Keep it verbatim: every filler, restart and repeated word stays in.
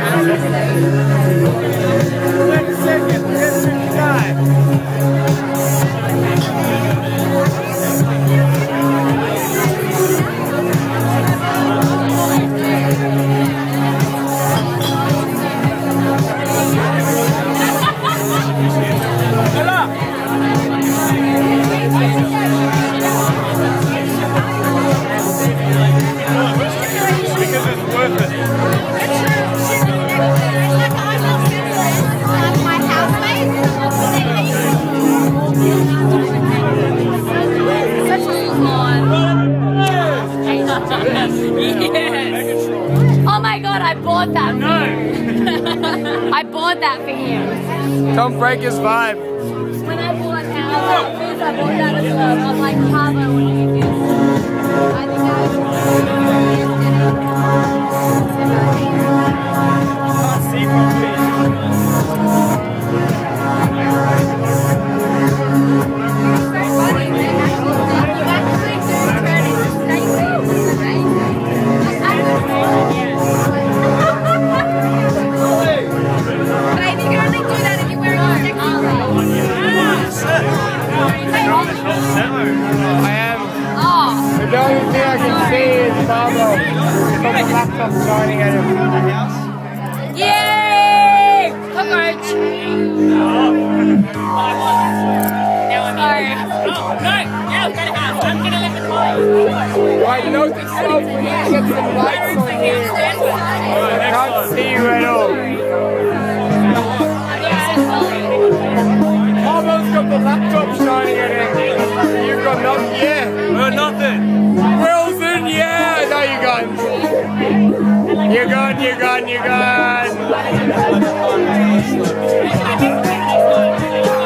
Oh my god, I bought that for you. I bought that for him. Don't break his vibe. When I bought our outfits, I bought that as well. I'm like, Carver, what do you do? I think I Can't see properly. The only thing I can see is Pablo from the laptop shining at him. Yay! Cockroach! Sorry. Oh, no! Yeah, I'm gonna have. I'm gonna live in my. Right, note this self when you get some lights on here. I can't see you at all. Pablo's got the laptop shining at him. You've got nothing, yeah. We're nothing. Wilson, yeah! No, you're gone. You're gone, you're gone, you're gone.